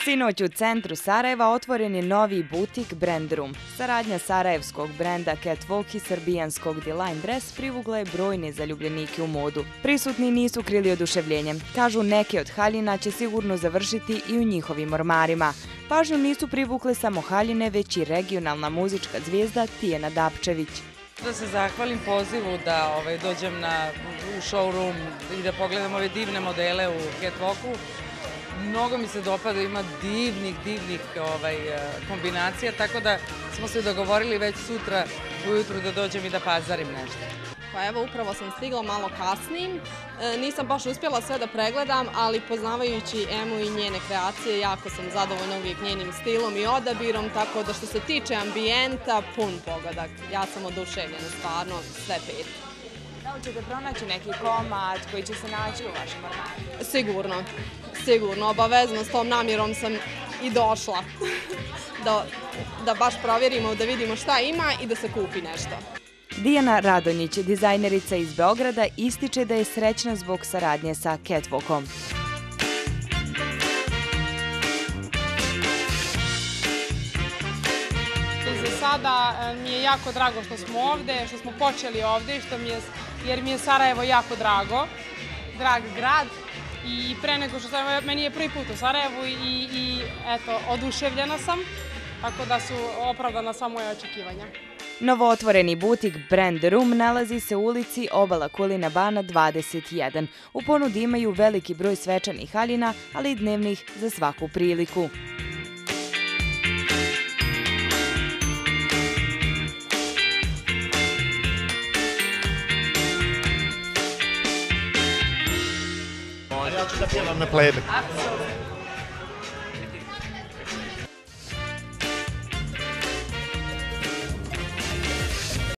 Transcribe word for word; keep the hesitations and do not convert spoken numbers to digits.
Sinoć u centru Sarajeva otvoren je novi butik Brand Room. Saradnja sarajevskog brenda Catwalk i srbijanskog Delaine Dress privukla je brojne zaljubljenike u modu. Prisutni nisu krili oduševljenje. Kažu, neke od haljina će sigurno završiti i u njihovim ormarima. Pažnju nisu privukle samo haljine, već i regionalna muzička zvijezda Tijana Dapčević. Da se zahvalim pozivu da ovaj, dođem na, u showroom i da pogledam ove divne modele u Catwalku. Mnogo mi se dopada, ima divnih, divnih ovaj, kombinacija, tako da smo se dogovorili već sutra ujutru da dođem i da pazarim nešto. Pa evo, upravo sam stigla malo kasnijim. E, nisam baš uspjela sve da pregledam, ali poznavajući Emu i njene kreacije, jako sam zadovoljna uvijek njenim stilom i odabirom, tako da što se tiče ambijenta, pun pogodak. Ja sam oduševljena, stvarno, sve pet. Da li ćete pronaći neki komad koji će se naći u vašem ormaru? Sigurno, sigurno, obavezno s tom namjerom sam i došla da, da baš provjerimo, da vidimo šta ima i da se kupi nešto. Dijana Radonjić, dizajnerica iz Beograda, ističe da je srećna zbog saradnje sa Catwalkom. Za sada mi je jako drago što smo ovde, što smo počeli ovde, što mi je, jer mi je Sarajevo jako drago, drag grad. I pre nego što sam, meni je prvi put u Sarajevu i, i eto, oduševljena sam, tako da su opravdana sva moja očekivanja. Novootvoreni butik Brand Room nalazi se u ulici Obala Kulina Bana dvadeset jedan. U ponudi imaju veliki broj svečanih haljina, ali i dnevnih za svaku priliku. Ja ću da pjevam na playback. Apsolutno.